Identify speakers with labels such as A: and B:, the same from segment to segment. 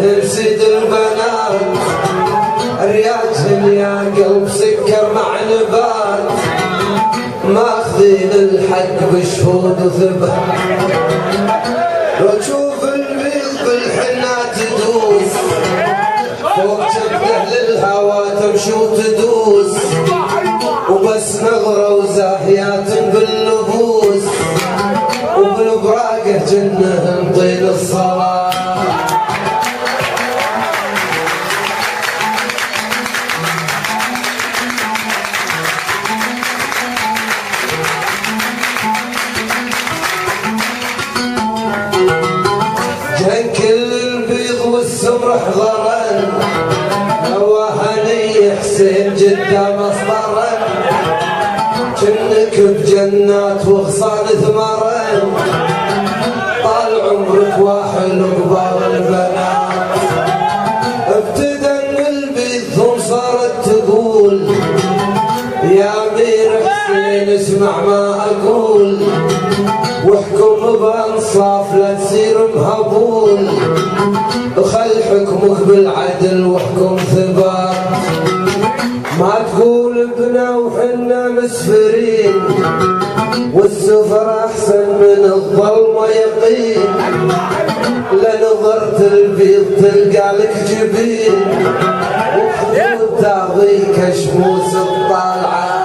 A: نسيد البنات رياجهن يا قلب سكر مع نبات ماخذين الحق بشهود وثبات لو تشوف البيض بالحنا تدوس فوق جبهه للهوى تمشي وتدوس وبس نظرة وزاهيات بالنفوس وبالبراقه جنه طين الصلاة جن كل البيض والسمر حضرن هواهني حسين جده مصدرن جنك بجنات وغصان ثمرن طال عمرك واحل قبال البنات ابتدى من البيض ثم صارت تقول يا امير حسين اسمع ما اقول واحكم بانصاف لا تصير مهبول وخل حكمك بالعدل واحكم ثبات ما تقول ابنا وحنا مسفرين والسفر احسن من الظلمه يقين لنظرت البيض تلقى لك جبين وخدود تاغيك شموس الطالعه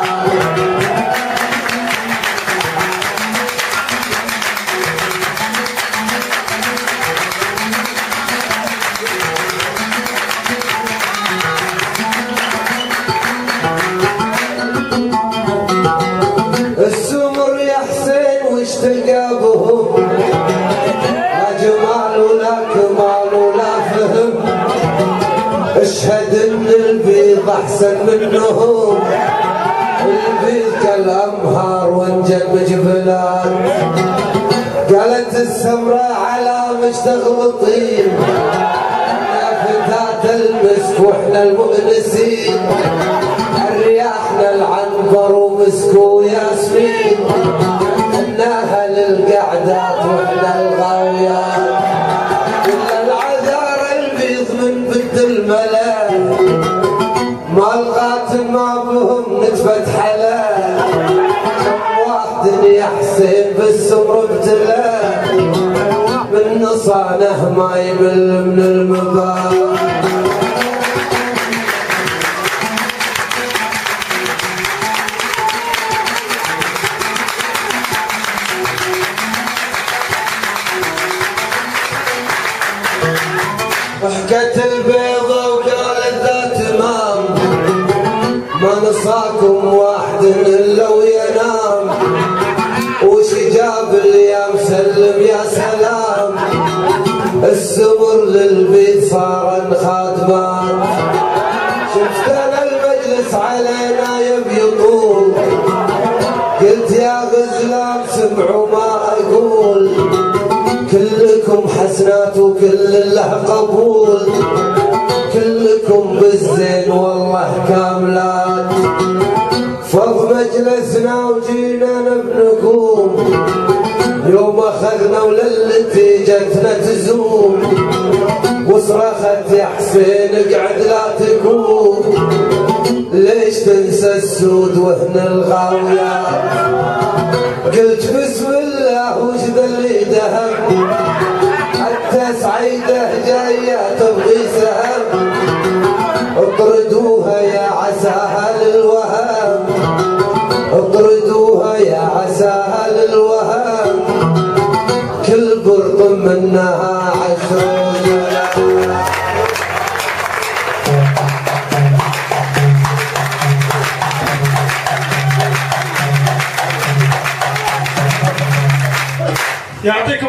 A: السمر يا حسين وش تلقى بهم لا جمال ولا كمال ولا فهم اشهد ان البيض احسن منهم البيض كالانهار وانجم جبلات قالت السمراء على مش تغلطين يا فتاة المسك واحنا المؤنسين رياحنا العنبر ومسك وياسمين انها للقعدات واحنا الغاويات كل العذار البيض من بد الملاك ما الغات ما بهم نتفت حلال واحد يا حسين بالسمر ابتلاه من نصانه ما يمل من المبات ضحكت البيضة وقالت ذا تمام ما نصاكم واحد الا وينام وش جاب الايام سلم يا سلام السمر للبيت صار خادمان شفت انا المجلس علينا يبيضون قلت يا غزلان سمعوا ما اقول كلكم حسنات وكل له قبول كلكم بالزين والله كاملات فض مجلسنا وجينا نبنكم يوم اخذنا وللتي جتنا تزوم وصرخت يا حسين اقعد لا تقوم ليش تنسى السود وهن الغاويات قلت بسم الله وش ذا اللي دهم حتى سعيده جايه تبغي سهم اطردوها يا عساها للوهام اطردوها يا عساها للوهام كل برط منها 10
B: يعطيك